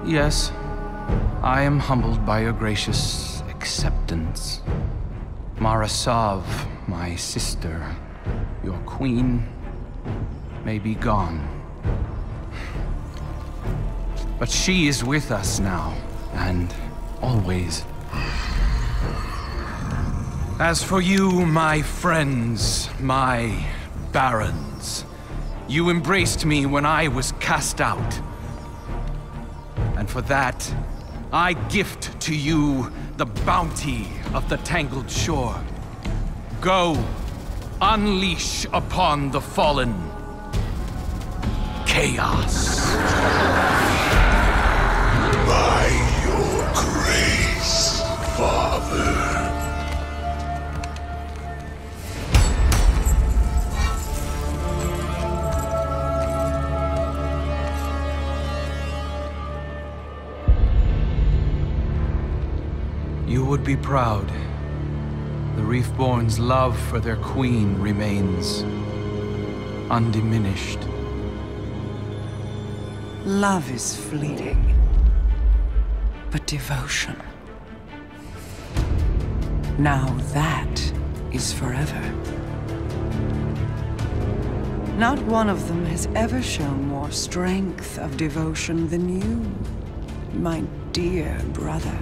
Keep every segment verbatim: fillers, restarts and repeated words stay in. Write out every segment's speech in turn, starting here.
Yes, I am humbled by your gracious acceptance. Mara Sov, my sister, your queen, may be gone. But she is with us now, and always. As for you, my friends, my barons, you embraced me when I was cast out. And for that, I gift to you the bounty of the Tangled Shore. Go, unleash upon the fallen chaos. By your grace, Father. You would be proud. The Reefborn's love for their queen remains undiminished. Love is fleeting, but devotion, now that is forever. Not one of them has ever shown more strength of devotion than you, my dear brother.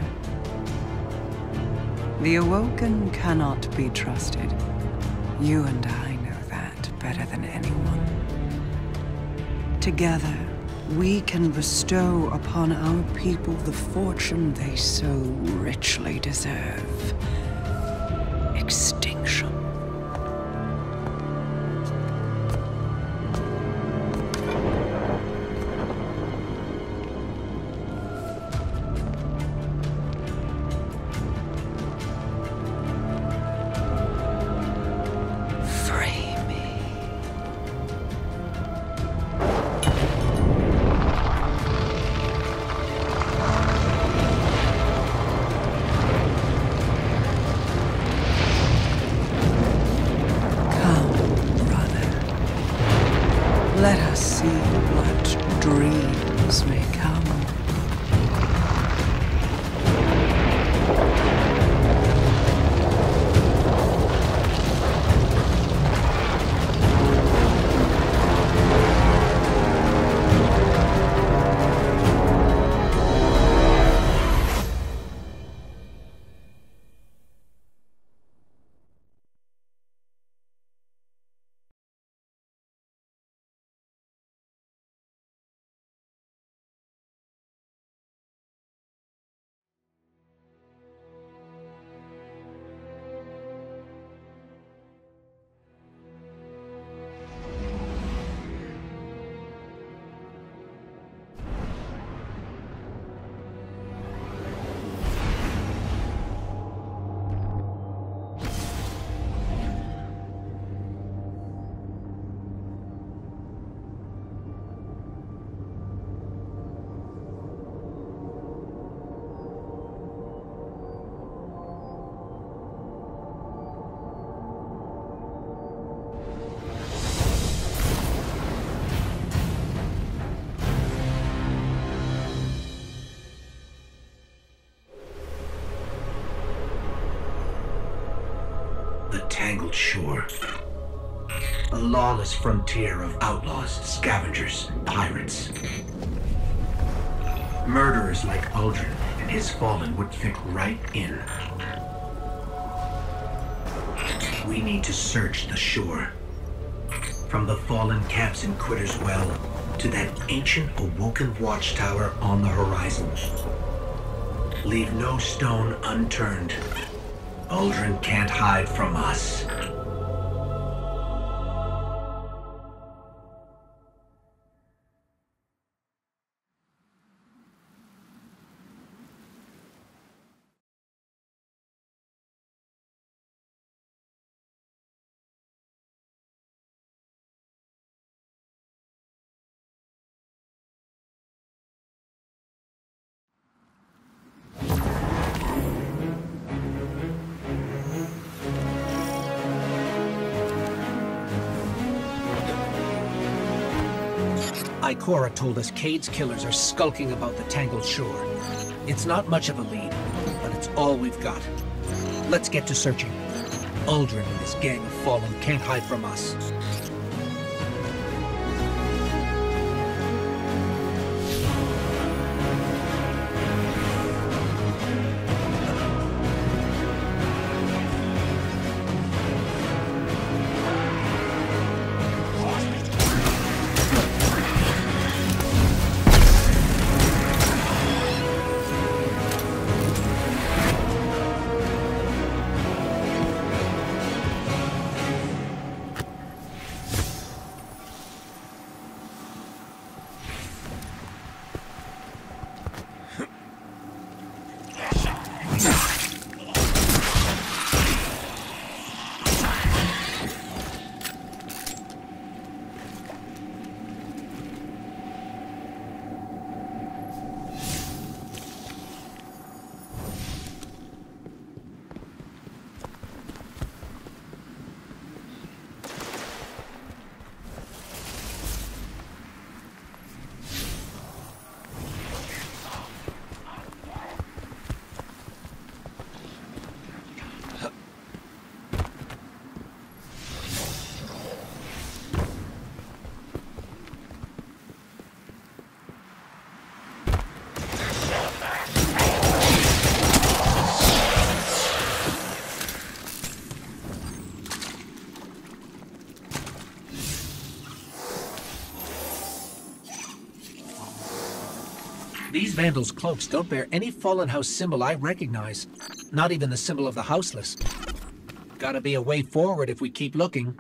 The Awoken cannot be trusted. You and I know that better than anyone. Together, we can bestow upon our people the fortune they so richly deserve. Extinction. Let us see what dreams may come. The Tangled Shore. A lawless frontier of outlaws, scavengers, pirates. Murderers like Uldren and his Fallen would fit right in. We need to search the shore. From the Fallen camps in Quitter's Well to that ancient Awoken watchtower on the horizon. Leave no stone unturned. Uldren can't hide from us. Ikora told us Cade's killers are skulking about the Tangled Shore. It's not much of a lead, but it's all we've got. Let's get to searching. Uldren and his gang of Fallen can't hide from us. These Vandals' cloaks don't bear any Fallen House symbol I recognize. Not even the symbol of the Houseless. Gotta be a way forward if we keep looking.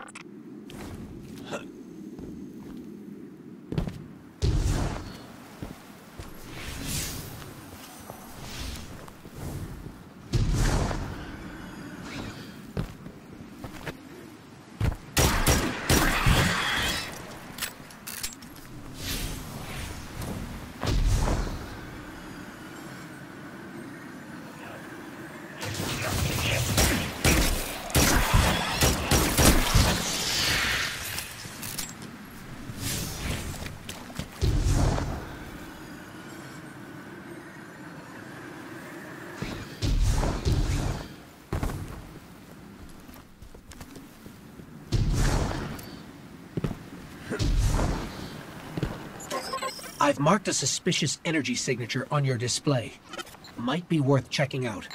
I've marked a suspicious energy signature on your display. Might be worth checking out.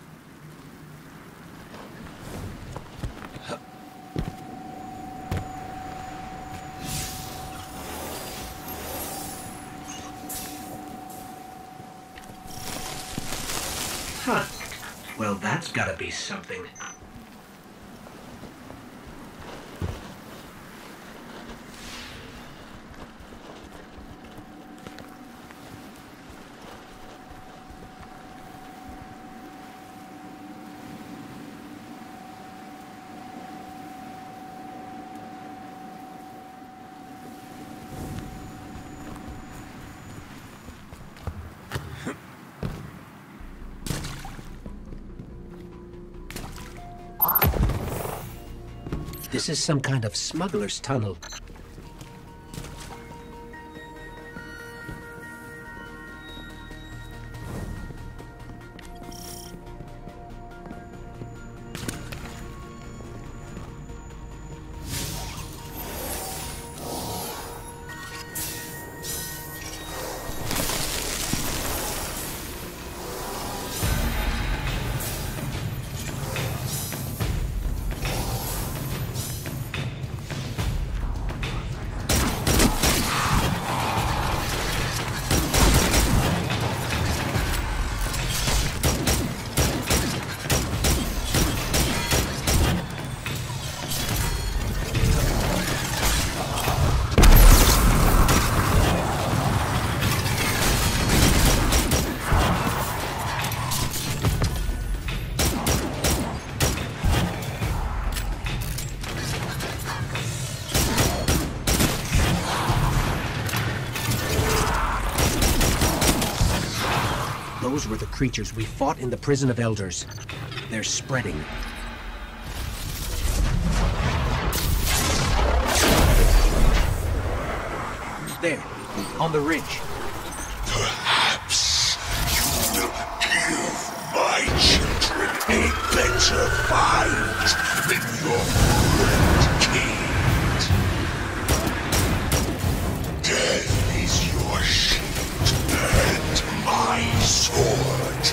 Huh. Well, that's gotta be something. This is some kind of smuggler's tunnel. Those were the creatures we fought in the Prison of Elders. They're spreading. There. On the ridge. Perhaps you will give my children a better fight than your current king. Death is your shield and my sword.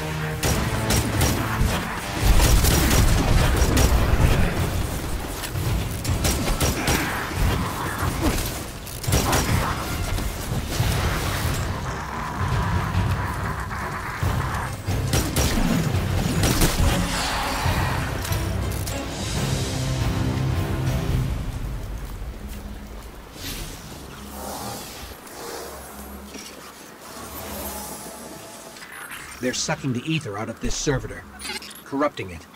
They're sucking the ether out of this servitor, corrupting it.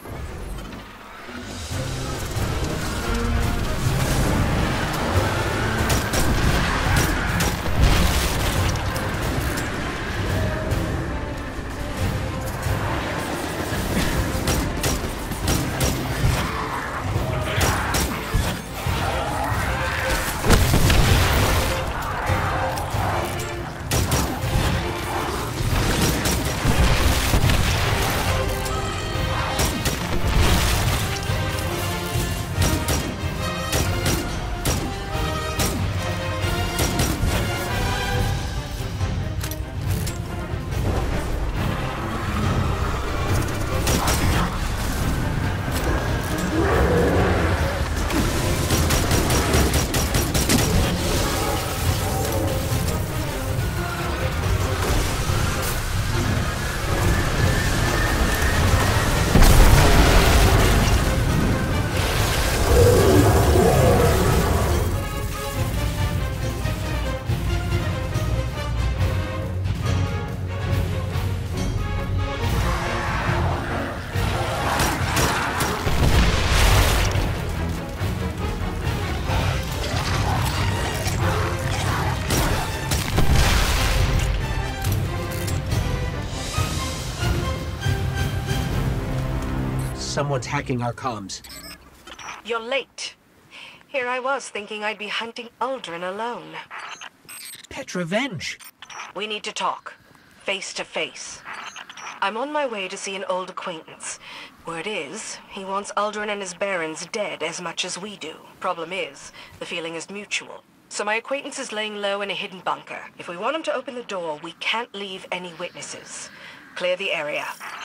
Someone's hacking our comms. You're late. Here I was thinking I'd be hunting Uldren alone. Petrovenge! We need to talk. Face to face. I'm on my way to see an old acquaintance. Word is, he wants Uldren and his barons dead as much as we do. Problem is, the feeling is mutual. So my acquaintance is laying low in a hidden bunker. If we want him to open the door, we can't leave any witnesses. Clear the area.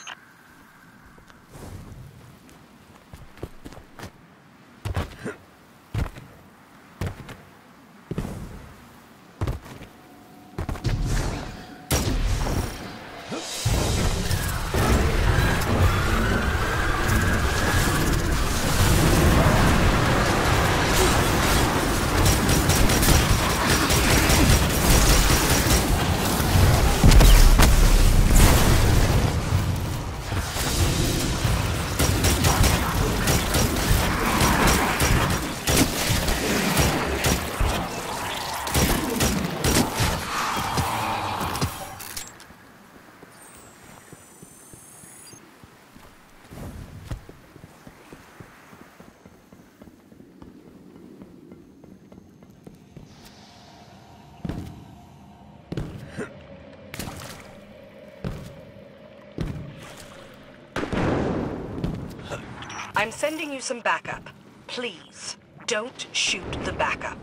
I'm sending you some backup. Please, don't shoot the backup.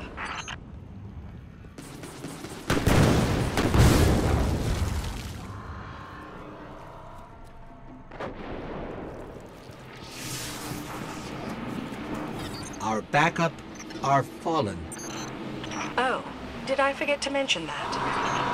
Our backup are fallen. Oh, did I forget to mention that?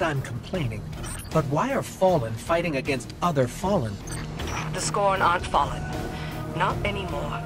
I'm complaining, but why are Fallen fighting against other Fallen? The Scorn aren't Fallen. Not anymore.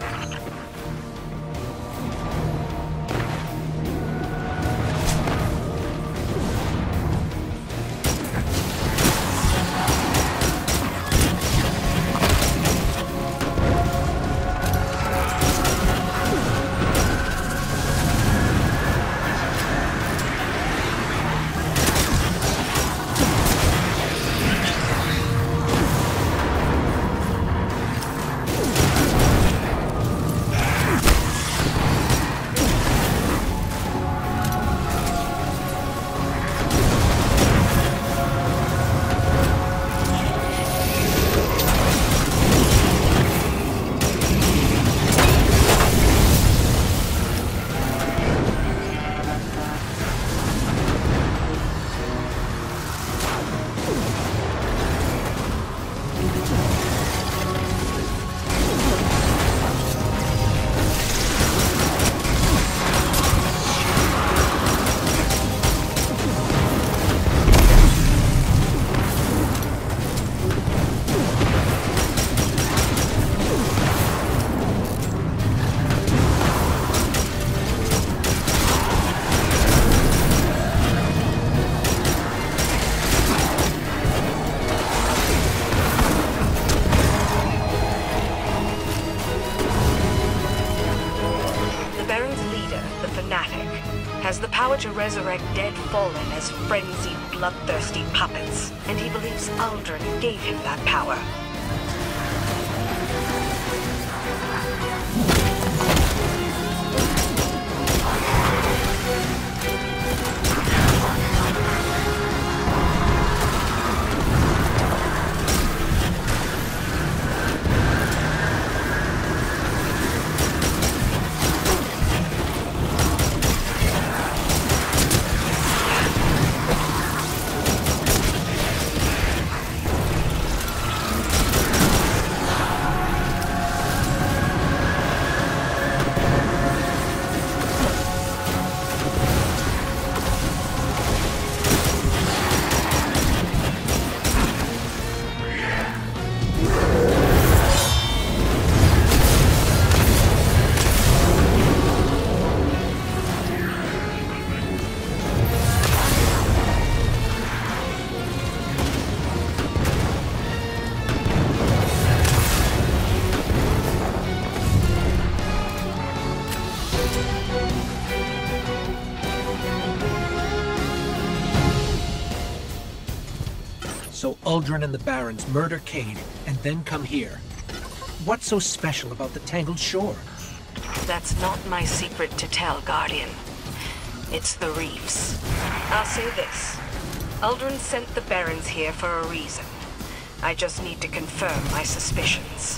Has the power to resurrect dead Fallen as frenzied, bloodthirsty puppets, and he believes Uldren gave him that power. So Uldren and the Barons murder Cayde and then come here. What's so special about the Tangled Shore? That's not my secret to tell, Guardian. It's the reefs. I'll say this. Uldren sent the Barons here for a reason. I just need to confirm my suspicions.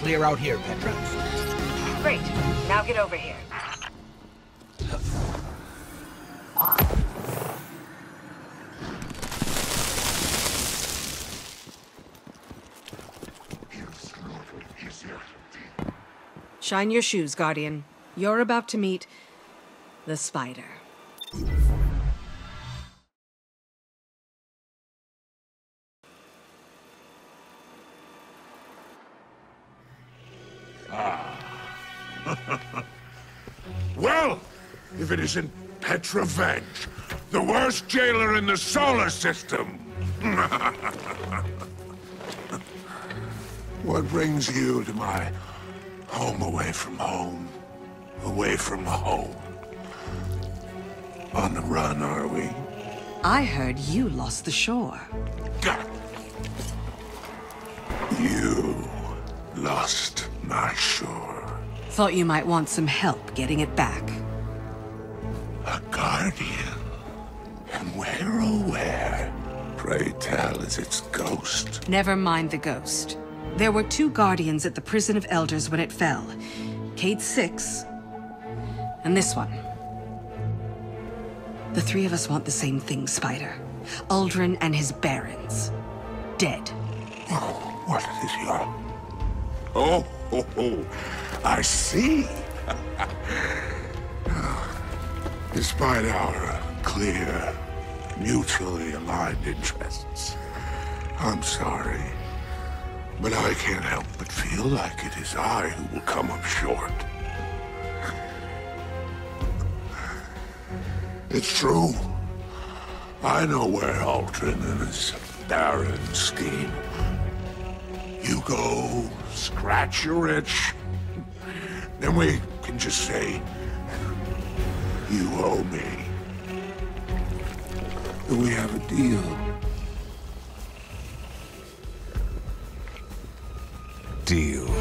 clear out here, Petra. Great. Now get over here. Shine your shoes, Guardian. You're about to meet the Spider. Well, if it isn't Petra Venj, the worst jailer in the solar system. What brings you to my home away from home? Away from home. On the run, are we? I heard you lost the shore. God. You lost my shore. Thought you might want some help getting it back. A guardian? And where, oh where, pray tell, is its ghost? Never mind the ghost. There were two guardians at the Prison of Elders when it fell. Cayde Six, and this one. The three of us want the same thing, Spider. Uldren and his barons. Dead. Oh, what is your... Oh, oh, oh. I see. Despite our clear, mutually aligned interests, I'm sorry, but I can't help but feel like it is I who will come up short. It's true. I know where Uldren and his barons scheme. You go, scratch your itch, then we can just say, you owe me. Do we have a deal? Deal.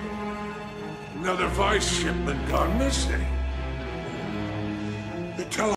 Another vice shipment gone missing. The tele